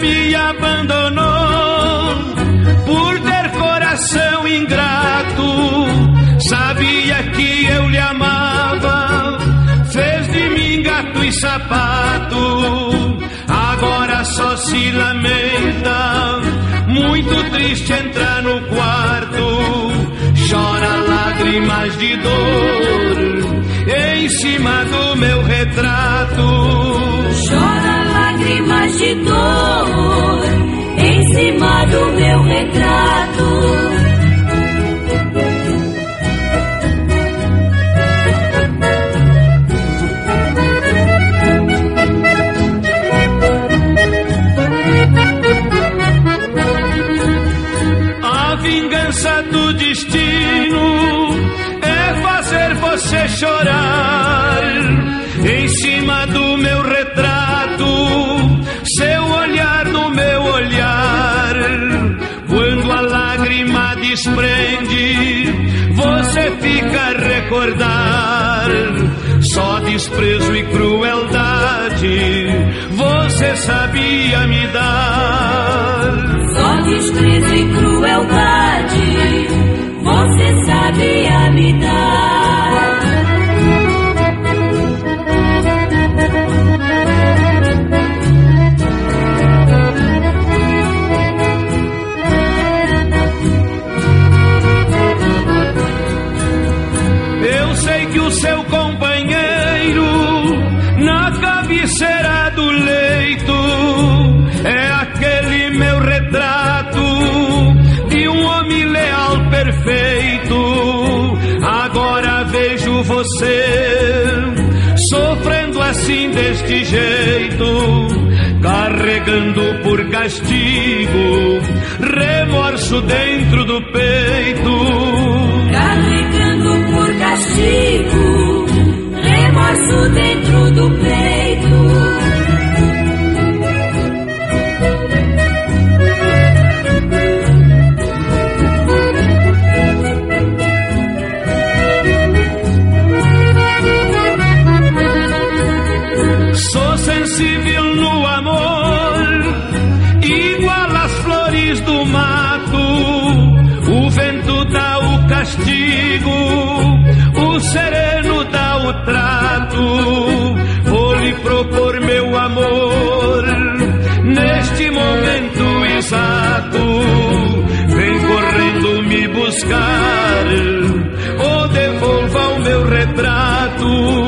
me abandonou por ter coração ingrato. Sabia que eu lhe amava, fez de mim gato e sapato. Agora só se lamenta, muito triste entra no quarto. Chora lágrimas de dor em cima do meu retrato. Chora lágrimas de dor em cima do meu retrato. A vingança do destino é fazer você chorar em cima do meu retrato, seu olhar no meu olhar. Quando a lágrima desprende, você fica a recordar só desprezo e crueldade você sabia me dar. Só desprezo e crueldade você sabia me dar. Eu sei que o seu companheiro na cabeceira do leito é aquele meu retrato de um homem leal perfeito. Agora vejo você sofrendo assim deste jeito, carregando por castigo remorso dentro do peito. Carregando por castigo remorso dentro do peito. Sou sensível no amor, igual às flores do mato. O vento dá o castigo, o sereno dá o trato. Vou lhe propor meu amor neste momento exato. Vem correndo me buscar ou devolva o meu retrato.